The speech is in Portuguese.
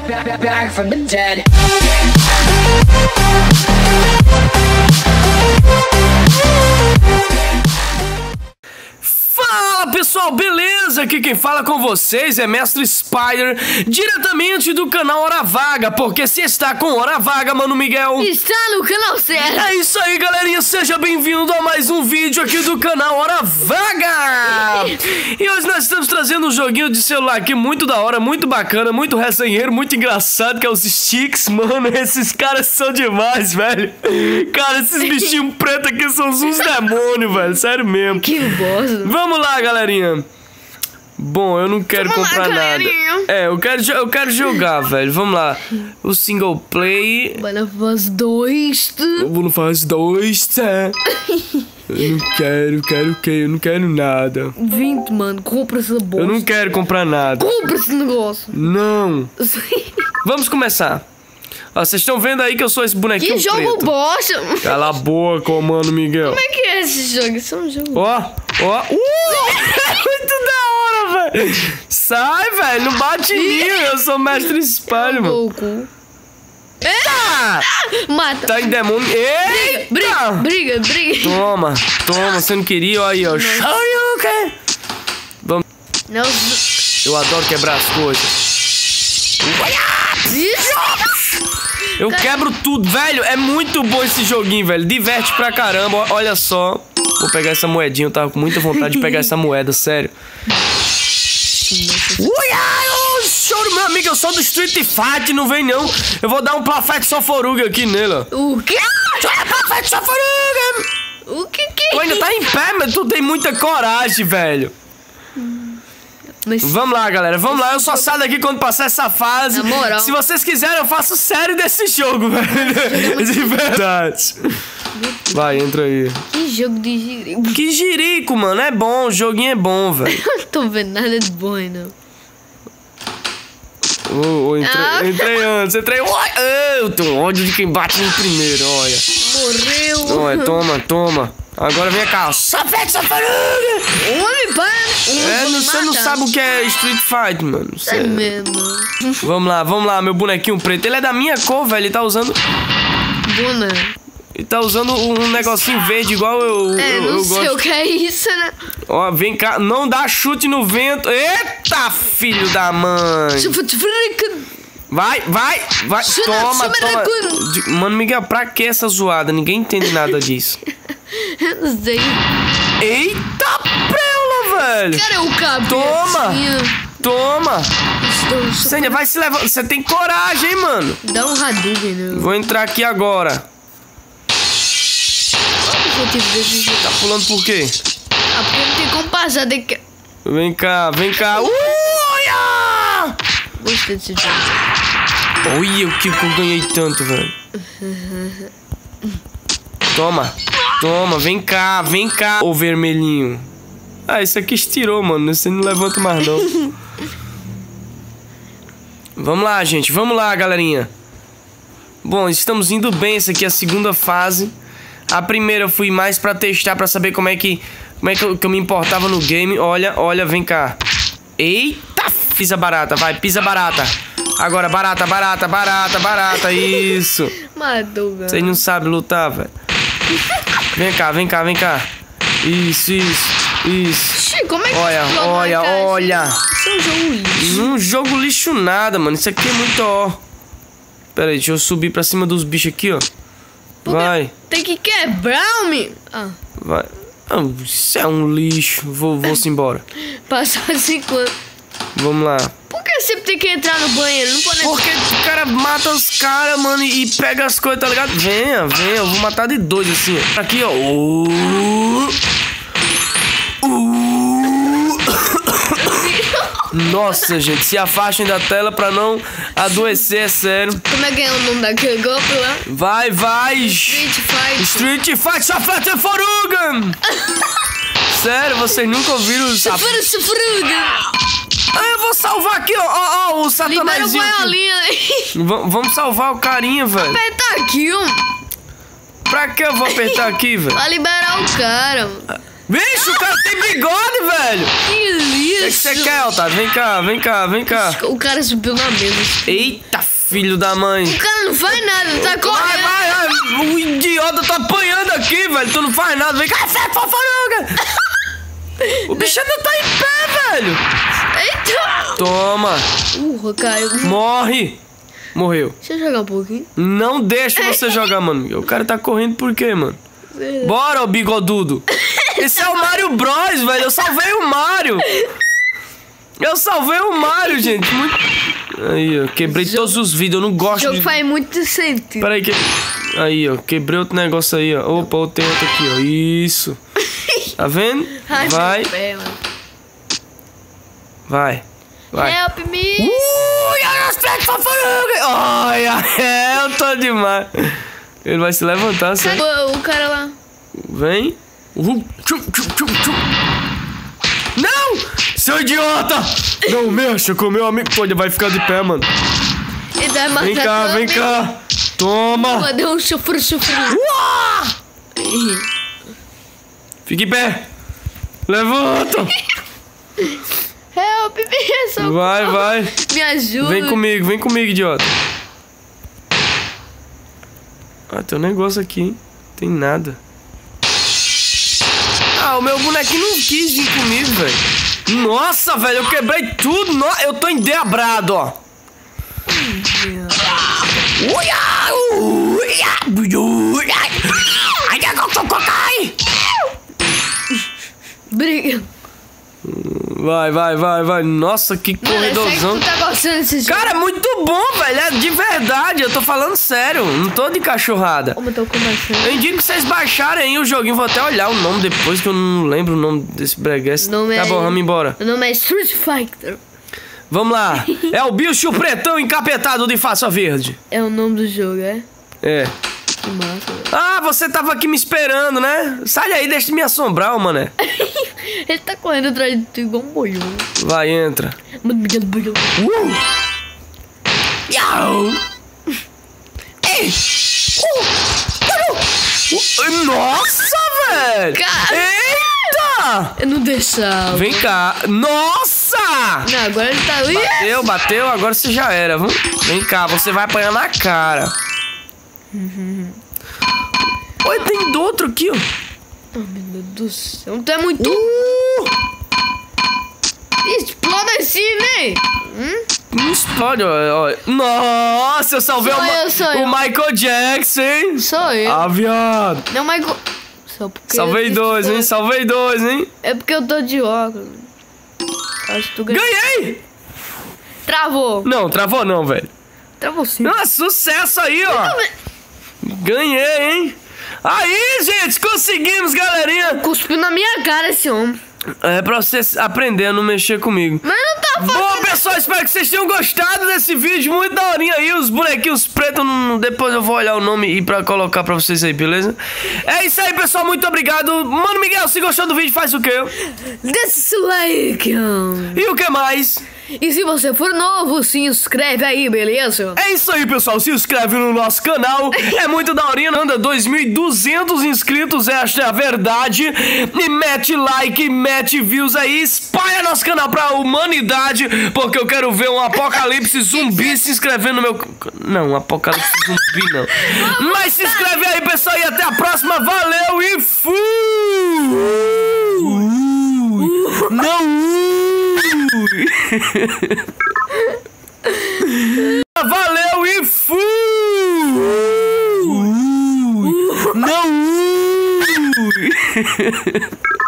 back from the dead. Fala pessoal, beleza? Aqui quem fala com vocês é Mestre Spider, diretamente do canal Hora Vaga, porque se está com Hora Vaga, Mano Miguel, está no canal certo. É isso aí, galerinha, seja bem-vindo a mais um vídeo aqui do canal Hora Vaga. E hoje nós estamos trazendo um joguinho de celular aqui muito da hora, muito bacana, muito resenheiro, muito engraçado, que é os Sticks. Mano, esses caras são demais, velho. Cara, esses bichinhos pretos aqui são uns demônios, velho, sério mesmo. Que bosta. Vamos lá, galerinha. Bom, eu não quero comprar nada. É, eu quero jogar, velho. Vamos lá. O single play. Bora fazer dois. Vamos fazer dois, tá? Eu não quero nada. 20, mano, compra essa bolsa. Eu não quero comprar nada. Compra esse negócio. Não. Vamos começar. Ó, vocês estão vendo aí que eu sou esse bonequinho Que jogo preto. bosta. Cala a boca, mano, Miguel. Como é que é esse jogo? Isso é um jogo. Ó. Muito da hora, velho. Sai, velho, não bate em mim. Eu sou mestre Spider, mano. Goku. Eita! Mata. Tá em demônio. Eita! Briga. Toma, você não queria, olha aí, ó. Shoryuken! Vamos. Não. Eu adoro quebrar as coisas. Eu quebro tudo, velho. É muito bom esse joguinho, velho. Diverte pra caramba, olha só. Vou pegar essa moedinha, eu tava com muita vontade de pegar essa moeda, sério. Choro, meu amigo, eu sou do Street Fight, não vem não. Eu vou dar um Plafete Soforuga aqui nele, ó. O quê? Plafete Soforuga! O que é Tu ainda tá em pé, mas tu tem muita coragem, velho. Mas... Vamos lá, galera, vamos lá. Eu só saio daqui quando passar essa fase. Na moral. Se vocês quiserem, eu faço série desse jogo, velho. De verdade. Vai, entra aí. Que jogo de jirico. Que jirico, mano. É bom, o joguinho é bom, velho. Eu não tô vendo nada de bom aí, não. Entrei antes, entrei. Eu tenho ódio de quem bate no primeiro, olha. Morreu. Olha, toma. Agora vem cá. Plafete Soforuga! Homem, para. Você não sabe o que é Street Fight, mano. É Sério. mesmo. Vamos lá, meu bonequinho preto. Ele é da minha cor, velho. Ele tá usando... Bona. Ele tá usando um negocinho verde igual eu Não sei gosto. o que é isso, né? Ó, vem cá. Não dá chute no vento. Eita, filho da mãe. Vai. Toma. Mano, Miguel, pra que essa zoada? Ninguém entende nada disso. Eu não sei. Eita, preula, velho. Cara, é o cabelo. Toma. Você ainda vai se levar. Você tem coragem, hein, mano? Dá um Hadouken, né? Vou entrar aqui agora. Tá pulando por quê? Porque não tem como passar daqui. Vem cá. Uia! Gostei desse jogo. Olha o que eu ganhei tanto, velho. Toma, vem cá, ô vermelhinho. Ah, esse aqui estirou, mano. Você não levanta mais, não. Vamos lá, gente. Vamos lá, galerinha. Bom, estamos indo bem. Essa aqui é a segunda fase. A primeira eu fui mais pra testar, pra saber como é que eu me importava no game. Olha, vem cá. Eita, pisa barata, vai, pisa barata. Agora, barata, isso. Matou, velho. Vocês não sabem lutar, velho. Vem cá. Isso. Como é que Olha. Isso é um jogo lixo. Um jogo lixo nada, mano. Isso aqui é muito, ó. Pera aí, deixa eu subir pra cima dos bichos aqui, ó. Vai. Tem que quebrar, me. Vai. Isso é um lixo. Vou-se embora. Passar 5 anos. Vamos lá. Por que sempre tem que entrar no banheiro? Não pode. Porque o cara mata os caras, mano, e pega as coisas, tá ligado? Venha, eu vou matar de dois assim, ó. Aqui, ó. Nossa, gente, se afastem da tela pra não adoecer, é sério. Como é que é o nome daquele golpe lá? Vai. Street Fight Soforuga! Sério, vocês nunca ouviram o Soforuga! Eu vou salvar aqui, ó, o satanazinho. Libera o boiolinho. Vamos salvar o carinha, velho. Aperta aqui, ó. Pra que eu vou apertar aqui, velho? Pra liberar o cara, mano. Vixe, o cara tem bigode, velho. Que lixo. O que você quer, Otávio? Vem cá. O cara subiu na mesa. Eita, filho da mãe. O cara não faz nada, tá correndo. Vai. O idiota tá apanhando aqui, velho. Tu não faz nada. Vem cá, foforuga. O bicho ainda tá em pé, velho. Eita. Toma. Caiu. Morre. Morreu. Deixa eu jogar um pouquinho. Não deixa você jogar, mano. O cara tá correndo por quê, mano? Bora, ô bigodudo. Esse é o Mario Bros, velho. Eu salvei o Mario. Gente. Aí, ó. Quebrei todos os vídeos. Eu não gosto de... O jogo faz muito sentido. Peraí que... Aí, ó. Quebrei outro negócio aí, ó. Opa, tem outro aqui, ó. Isso. Tá vendo? Vai. Vai. Help me. Olha, eu tô demais. Ele vai se levantar, certo? O cara lá. Vem. Não! Seu idiota! Não mexa com meu amigo. Pô, ele vai ficar de pé, mano. Ele vai matar Vem cá. Toma. Deu um chufru. Fique em pé. Levanta. Help me, socorro. Vai. Me ajuda. Vem comigo, idiota. Ah, tem um negócio aqui, hein? Tem nada. Ah, o meu bonequinho não quis vir comigo, velho. Nossa, velho, eu quebrei tudo. Eu tô endeabrado, ó. Briga. Vai. Nossa, que corredorzão. Tu tá gostando desse jogo? Cara, é muito bom, velho. É de verdade. Eu tô falando sério. Não tô de cachorrada. Como eu tô começando? Eu indico que vocês baixarem aí o joguinho. Vou até olhar o nome depois, que eu não lembro o nome desse breguesse. Tá bom, vamos embora. O nome é Street Fighter. Vamos lá. É o bicho pretão encapetado de faça verde. É o nome do jogo, é? É. Que massa, velho. Ah, você tava aqui me esperando, né? Sai aí, deixa de me assombrar, mané. Ele tá correndo atrás de tu igual um boiô. Vai, entra. Nossa, velho! Eita! Eu não deixava. Vem cá. Nossa! Não, agora ele tá... Bateu, agora você já era. Vem cá, você vai apanhar na cara. Olha, tem outro aqui, ó. Oh, meu Deus do céu. Tu é muito... Explode assim, né? Não explode, ó. Nossa, eu salvei o Michael Jackson, hein? Sou eu. Ah, viado. Não, Michael... Salvei dois, hein? É porque eu tô de óculos. Acho que tu ganhou. Ganhei! Travou. Não, travou não, velho. Travou sim. Ah, sucesso aí, ó. Ganhei, hein? Aí, gente, conseguimos, galerinha. Cuspiu na minha cara esse homem. É pra você aprender a não mexer comigo. Mas não tá fácil. Bom, pessoal, espero que vocês tenham gostado desse vídeo. Muito daorinha aí, os bonequinhos pretos. Depois eu vou olhar o nome e pra colocar pra vocês aí, beleza? É isso aí, pessoal, muito obrigado. Mano Miguel, se gostou do vídeo, faz o quê? Desse like. E o que mais? E se você for novo, se inscreve aí, beleza? É isso aí, pessoal. Se inscreve no nosso canal. É muito daorinha. Anda 2.200 inscritos, esta é a verdade. E mete like, mete views aí. Espalha nosso canal pra humanidade. Porque eu quero ver um apocalipse zumbi se inscrevendo no meu... Não, um apocalipse zumbi não. Mas se inscreve aí, pessoal. E até a próxima. Valeu e fui! Não! Valeu e fui! Não!